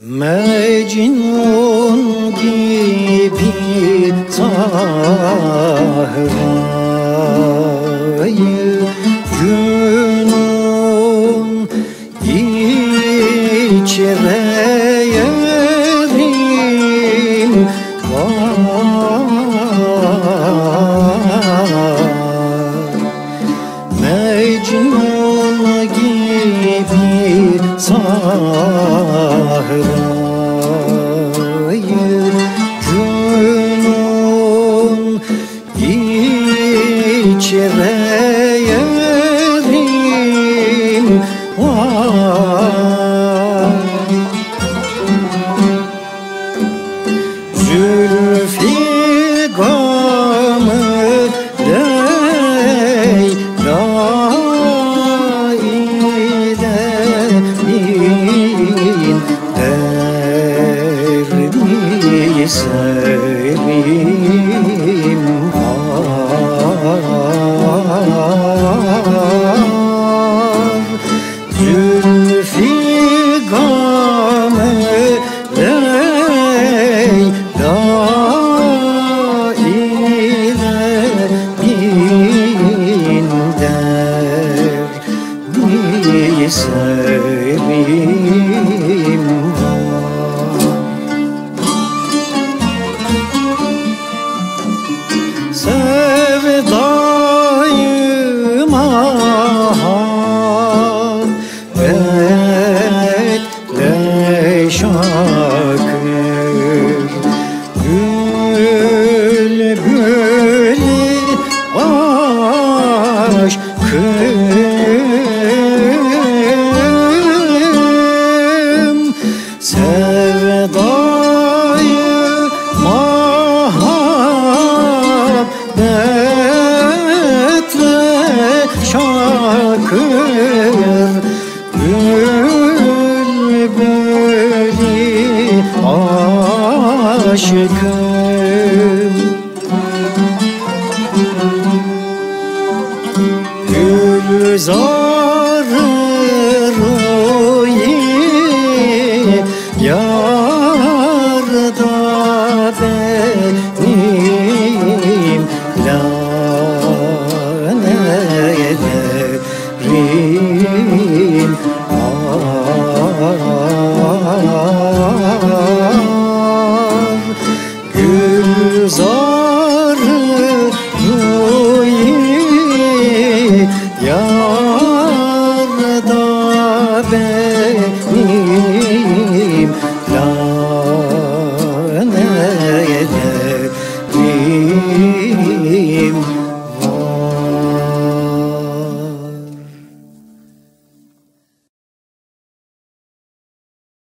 Mecnun gibi Sahra'yı günün içreyelim Mecnun gibi Sahra'yı günün içreyelim Zülfü gamı Leyla ilenin derdi sevim Zülfü gamı Leyla ilenin derdi sevim Sevdayıma bekle şakır Bülbülü aşkım Sevdayıma betle şakır Bülbülü aşkım Gülzar